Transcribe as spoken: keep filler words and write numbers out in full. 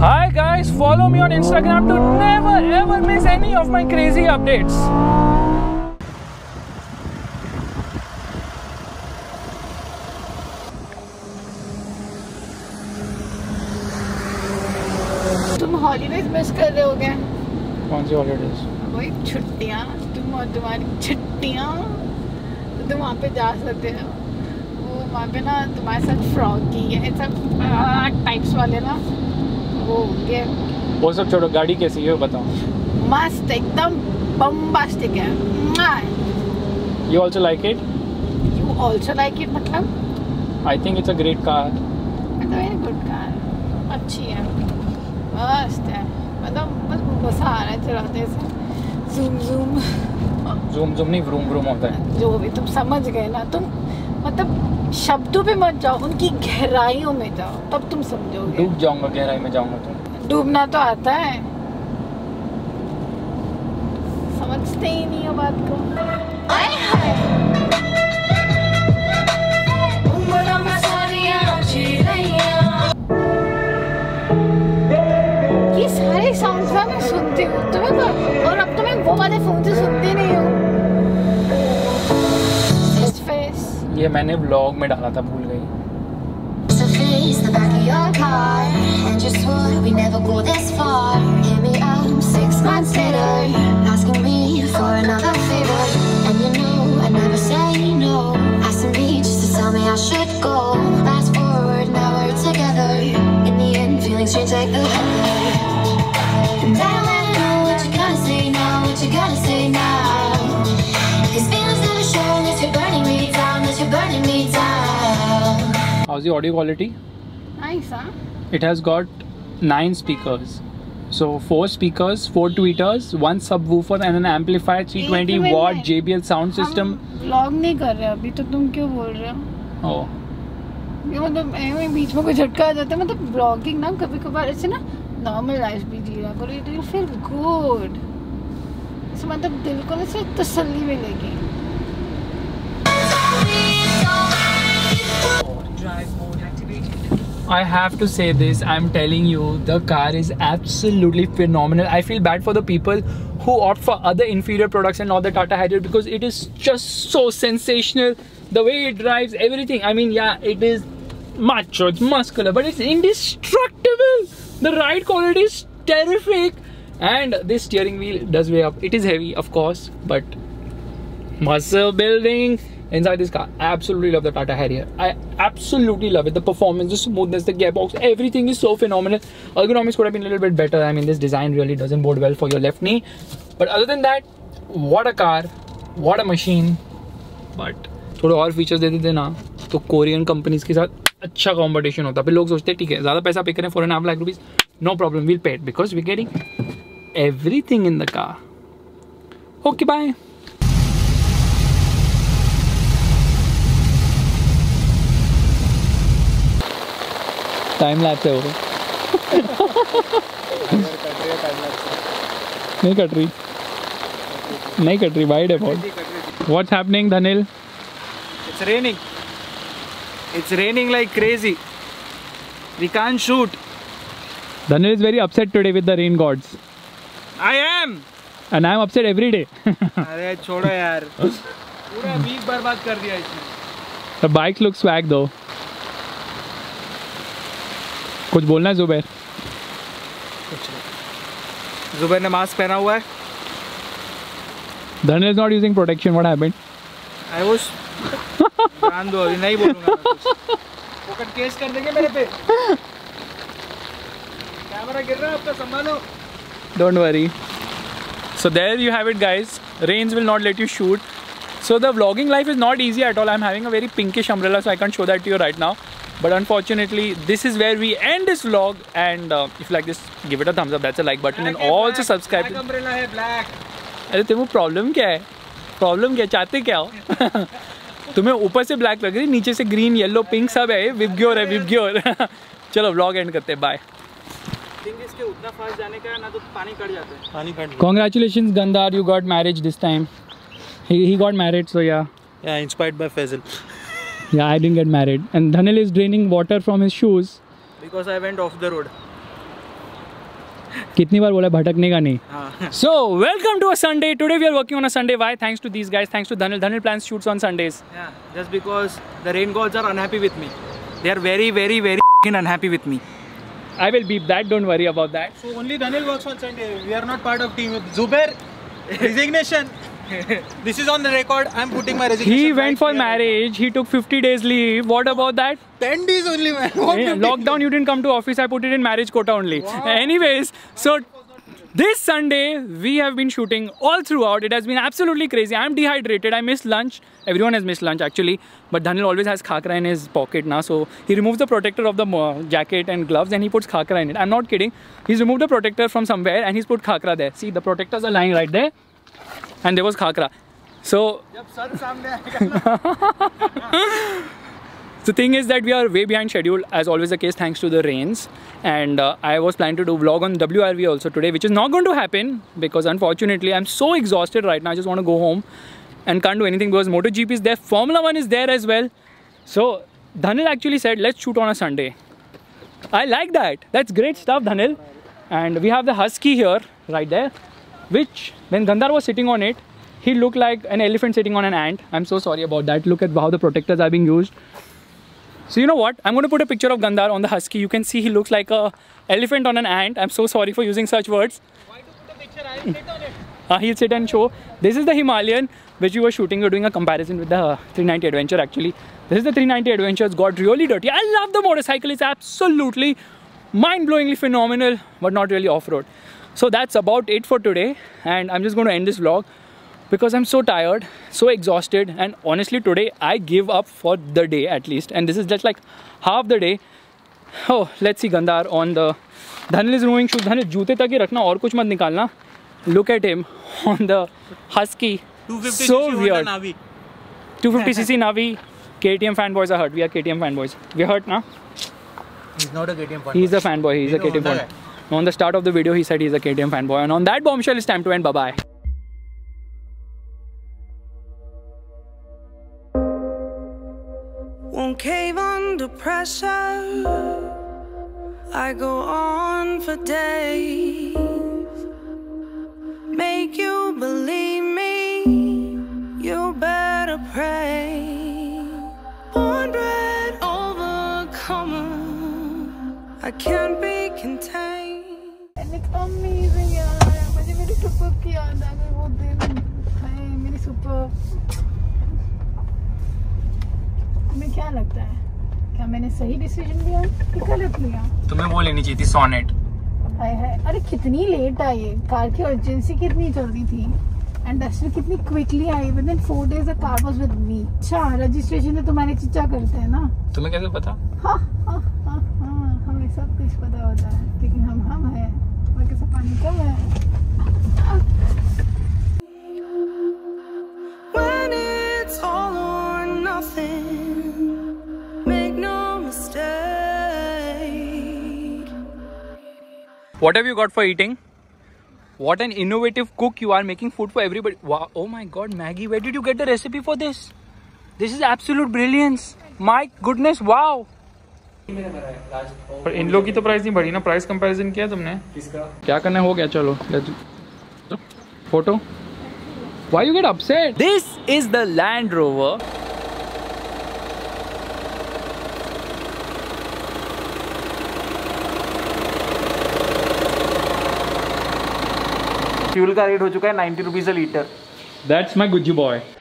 Hi guys, follow me on Instagram to never ever miss any of my crazy updates. तुम holidays miss कर रहे हो क्या? कौन सी हॉलीडेज? वही छुट्टियाँ, तुम और तुम्हारी छुट्टियाँ। तो तुम वहाँ पे जा सकते हो। वो वहाँ पे ना तुम्हारे साथ फ्रॉगी है, सब टाइप्स वाले ना वो होंगे। वो सब छोड़ो, गाड़ी कैसी है बताओ। मस्त, एकदम बम्बास्टिक है। You also like it? You also like it मतलब? I think it's a great car. It's a very good car. अच्छी है, मस्त है, मतलब बस मजा आ रहा है चलाते से। जूम जूम जूम जूम नहीं, व्रूम व्रूम होता है। जो भी तुम समझ गए ना, तुम मतलब शब्दों पे मत जाओ, उनकी गहराइयों में जाओ, तब तुम समझोगे। डूब जाऊंगा, गहराई में जाऊंगा तो। डूबना तो आता है, समझते ही नहीं हो बात को। ये सारे साउंड्स ना मैं सुनती हूँ तुम्हें तो, और अब तो मैं वो वाले फोन से सुनती नहीं हूँ। ये मैंने व्लॉग में डाला था, भूल गई। The back of your car, and you swore we never go this far. Hit me up six months later, asking me for another favor, and you know I never say no. Asking me just to tell me I should go. Fast forward, now we're together. In the end, feeling strange like the weather. And I don't wanna know what you gotta say now, what you gotta say now. These feelings never show unless you're burning me down, unless you're burning me down. How's the audio quality? Nice, huh? It has got nine speakers. So four speakers, four tweeters, one subwoofer and an amplifier, three hundred twenty watt J B L sound system. हम vlog नहीं कर रहे अभी, तो तुम क्यों बोल रहे हो? Oh. ये मतलब ऐसे बीच में कोई झटका आ जाता है, मतलब ब्लॉगिंग ना कभी कभार ऐसे ना नॉर्मल लाइफ भी जी रहा करो, यू फील गुड। ऐसे मतलब दिल को ना सिर्फ तसल्ली मिलेगी। I have to say this, I'm telling you, the car is absolutely phenomenal. I feel bad for the people who opt for other inferior products and not the Tata Harrier, because it is just so sensational. The way it drives, everything. I mean, yeah, it is macho, it's muscular, but it's indestructible. The ride quality is terrific. And this steering wheel does weigh up. It is heavy, of course, but muscle building inside this car. Absolutely love the Tata Harrier. I absolutely love it. The performance, the smoothness, the gearbox, everything is so phenomenal. Ergonomics could have been a little bit better. I mean, this design really doesn't bode well for your left knee. But other than that, what a car, what a machine. But थोड़े और features दे देते ना तो Korean companies के साथ अच्छा competition होता। फिर लोग सोचते हैं ठीक है, ज़्यादा पैसा पे करें, four and half lakh rupees, no problem, will pay it because we getting everything in the car. Okay bye. Time lapse है वो। नहीं कट रही, नहीं कट रही, वाइड है बहुत। What's happening, Dhanil? It's raining. It's raining like crazy. We can't shoot. Dhanil is very upset today with the rain gods. I am. And I am upset every day. अरे छोड़ो यार, पूरा week बर्बाद कर दिया इसने। The bikes look swag though. कुछ बोलना है जुबैर? कुछ नहीं। जुबैर ने मास्क पहना हुआ है। Dhanil is not using protection. What happened? I was जान दो, अभी नहीं बोलूँगा। पॉकेट केस कर देंगे मेरे पे। कैमरा गिर रहा है आपका, संभालो। Don't worry. So there you have it, guys. Rains will not let you shoot. So the vlogging life is not easy at all. I'm having a very pinkish umbrella, so I can't show that to you right now. But unfortunately, this is where we end this vlog. And uh, if you like this, give it a thumbs up. That's a like button, and also subscribe. Black umbrella है, black. अरे तुम्हें problem क्या है? Problem क्या, चाहते क्या हो? तुम्हें ऊपर से ब्लैक लग रही, नीचे से ग्रीन, येलो, पिंक सब है। विबग्योर है, विबग्योर। चलो व्लॉग एंड करते हैं, बाय। इसके उतना फास्ट जाने का है ना, तो पानी कट जाता है। पानी cut. Congratulations, Gandhar, you got married this time. He he got married, so yeah. Yeah, inspired by Faisal. Yeah, I didn't get married. And Dhanil is draining water from his shoes. Because I went off the road. कितनी बार बोला भटकने का नहीं. हाँ. So welcome to a Sunday. Today we are working on a Sunday. Why? Thanks to these guys. Thanks to Dhanil. Dhanil plans shoots on Sundays. Yeah, just because the rain gods are unhappy with me. They are very, very, very unhappy with me. I will beep that. Don't worry about that. So only Dhanil works on Sunday. We are not part of team. Zubair, resignation. This is on the record. I'm putting my resignation. He went right for here. marriage. He took fifty days leave. What about that? ten days only, man. What Yeah, fifty? lockdown, you didn't come to office. I put it in marriage quota only. Wow. Anyways, so this Sunday we have been shooting all throughout. It has been absolutely crazy. I'm dehydrated. I missed lunch. Everyone has missed lunch actually. But Dhanil always has khakra in his pocket now. So he removes the protector of the uh, jacket and gloves and he puts khakra in it. I'm not kidding. He's removed the protector from somewhere and he's put khakra there. See, the protectors are lying right there. And there was khakra. So the thing is that we are way behind schedule, as always the case, thanks to the rains. And uh, I was planning to do vlog on W R V also today, which is not going to happen because unfortunately I'm so exhausted right now. I just want to go home and can't do anything because MotoGP is there, Formula One is there as well. So Dhanil actually said, let's shoot on a Sunday. I like that. That's great stuff, Dhanil. And we have the Husky here, right there, which when Gandhar was sitting on it, he looked like an elephant sitting on an ant. I'm so sorry about that. Look at how the protectors are being used. So you know what? I'm going to put a picture of Gandhar on the Husky. You can see he looks like a elephant on an ant. I'm so sorry for using such words. Why to put a picture? I'll sit on it. Uh, he'll sit and show. This is the Himalayan which we were shooting. We were doing a comparison with the three ninety Adventure actually. This is the three ninety Adventure. It's got really dirty. I love the motorcycle. It's absolutely mind-blowingly phenomenal, but not really off-road. So that's about it for today. And I'm just going to end this vlog because I'm so tired, so exhausted, and honestly today I give up for the day at least, and this is just like half the day. Oh, let's see Gandhar on the Dhanil is removing shoes. Dhanil, joote tak hi rakhna aur kuch mat nikalna. Look at him on the Husky. two fifty So weird. Navi. two fifty c c Navi. K T M fanboys are hurt. We are K T M fanboys. We are hurt now. He's not a K T M fanboy. He's a fanboy. He's We a K T M know fanboy. that. On the start of the video, he said he's a K T M fanboy, and on that bombshell, it's time to end. Bye bye. Won't cave under pressure. I go on for days. Make you believe me. You better pray. Born bred overcomer. I can't be contained. And it's amazing यार. मुझे मेरी super की याद आ गई वो दिन. हाय मेरी super. तुम्हें क्या लगता है? क्या मैंने सही डिसीजन लिया कि गलत लिया? तुम्हें वो लेनी चाहिए थी सोनेट. हाय हाय अरे कितनी लेट आई है. कार की अर्जेंसी कितनी जल्दी थी एंड डस्टर कितनी क्विकली आई. Within four days the car was with me. अच्छा रजिस्ट्रेशन तो तुम्हारे चिच्चा करते हैं ना. तुम्हें कैसे पता? हाँ हाँ हाँ हाँ हमें सब कुछ पता होता है लेकिन हम हम हैं और कैसा पानी कम है. When it's all or nothing, make no mistake. What have you got for eating? What an innovative cook you are, making food for everybody. Wow! Oh my God, Maggie, where did you get the recipe for this? This is absolute brilliance. My goodness, wow! पर इन लोग की तो price नहीं बढ़ी ना. Price comparison किया तुमने? किसका? क्या करना हो गया. चलो let's photo. Why you get upset? This is the Land Rover. Fuel का रेट हो चुका है ninety rupees a litre. That's my Gucci boy.